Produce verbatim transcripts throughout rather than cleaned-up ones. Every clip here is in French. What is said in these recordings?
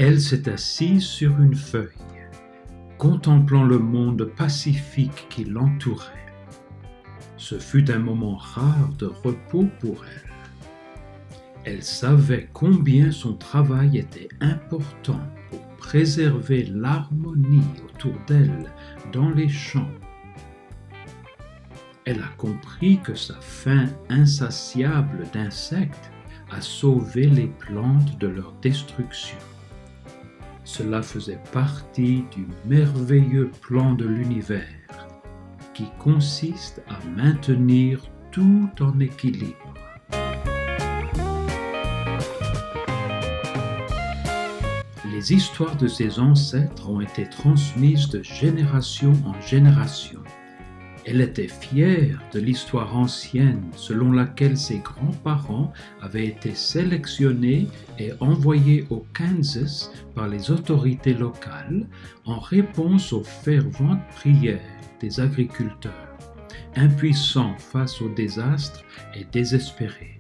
Elle s'est assise sur une feuille, contemplant le monde pacifique qui l'entourait. Ce fut un moment rare de repos pour elle. Elle savait combien son travail était important pour préserver l'harmonie autour d'elle dans les champs. Elle a compris que sa faim insatiable d'insectes a sauvé les plantes de leur destruction. Cela faisait partie du merveilleux plan de l'univers qui consiste à maintenir tout en équilibre. Les histoires de ses ancêtres ont été transmises de génération en génération. Elle était fière de l'histoire ancienne selon laquelle ses grands-parents avaient été sélectionnés et envoyés au Kansas par les autorités locales en réponse aux ferventes prières des agriculteurs, impuissants face au désastre et désespérés.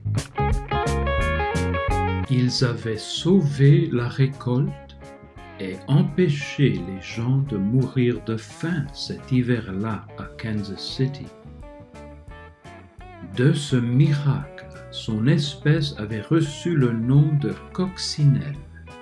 Ils avaient sauvé la récolte et empêché les gens de mourir de faim cet hiver-là à Kansas City. De ce miracle, son espèce avait reçu le nom de coccinelle.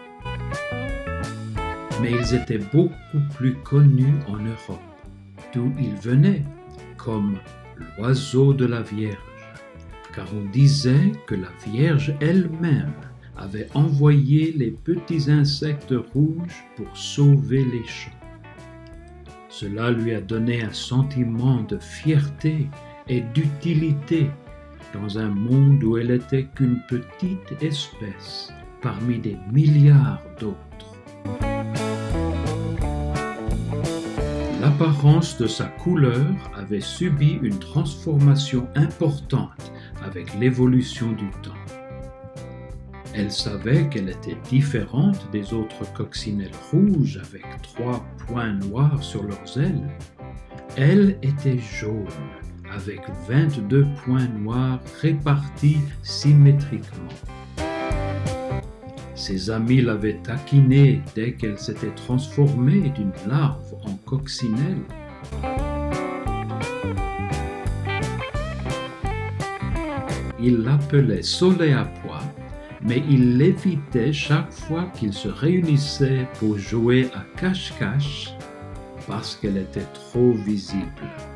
Mais ils étaient beaucoup plus connus en Europe, d'où ils venaient, comme l'oiseau de la Vierge, car on disait que la Vierge elle-même avait envoyé les petits insectes rouges pour sauver les champs. Cela lui a donné un sentiment de fierté et d'utilité dans un monde où elle n'était qu'une petite espèce parmi des milliards d'autres. L'apparence de sa couleur avait subi une transformation importante avec l'évolution du temps. Elle savait qu'elle était différente des autres coccinelles rouges avec trois points noirs sur leurs ailes. Elle était jaune, avec vingt-deux points noirs répartis symétriquement. Ses amis l'avaient taquinée dès qu'elle s'était transformée d'une larve en coccinelle. Ils l'appelaient Soleil à pois, mais il l'évitait chaque fois qu'ils se réunissaient pour jouer à cache-cache parce qu'elle était trop visible.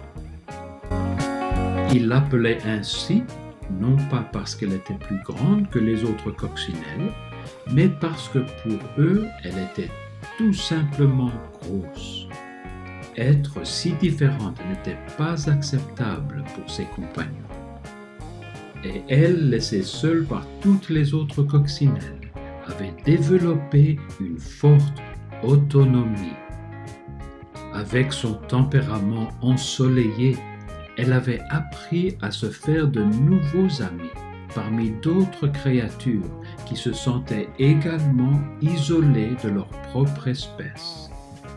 Il l'appelait ainsi, non pas parce qu'elle était plus grande que les autres coccinelles, mais parce que pour eux, elle était tout simplement grosse. Être si différente n'était pas acceptable pour ses compagnons. Et elle, laissée seule par toutes les autres coccinelles, avait développé une forte autonomie. Avec son tempérament ensoleillé, elle avait appris à se faire de nouveaux amis parmi d'autres créatures qui se sentaient également isolées de leur propre espèce.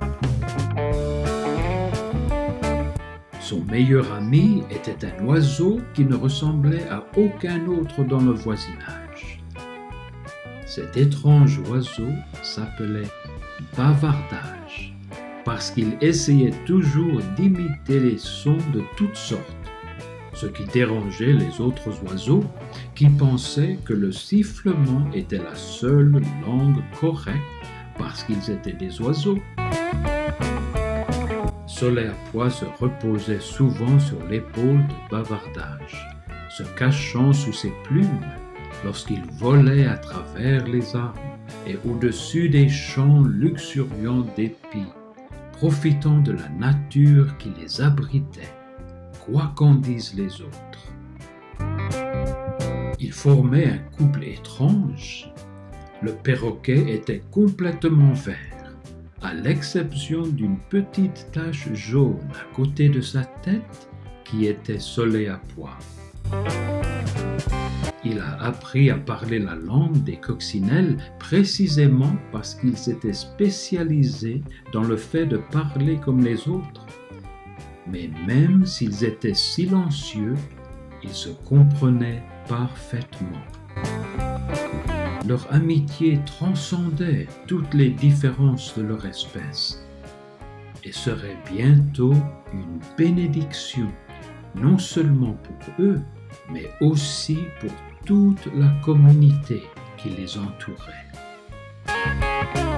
Son meilleur ami était un oiseau qui ne ressemblait à aucun autre dans le voisinage. Cet étrange oiseau s'appelait Bavardage parce qu'il essayait toujours d'imiter les sons de toutes sortes, ce qui dérangeait les autres oiseaux qui pensaient que le sifflement était la seule langue correcte parce qu'ils étaient des oiseaux. Soleil à pois se reposait souvent sur l'épaule de Bavardage, se cachant sous ses plumes lorsqu'il volait à travers les arbres et au-dessus des champs luxuriants d'épis, profitant de la nature qui les abritait, quoi qu'en disent les autres. Ils formaient un couple étrange. Le perroquet était complètement vert, à l'exception d'une petite tache jaune à côté de sa tête qui était Soleil à pois. Il a appris à parler la langue des coccinelles précisément parce qu'il s'était spécialisé dans le fait de parler comme les autres. Mais même s'ils étaient silencieux, ils se comprenaient parfaitement. Leur amitié transcendait toutes les différences de leur espèce et serait bientôt une bénédiction, non seulement pour eux, mais aussi pour toute la communauté qui les entourait.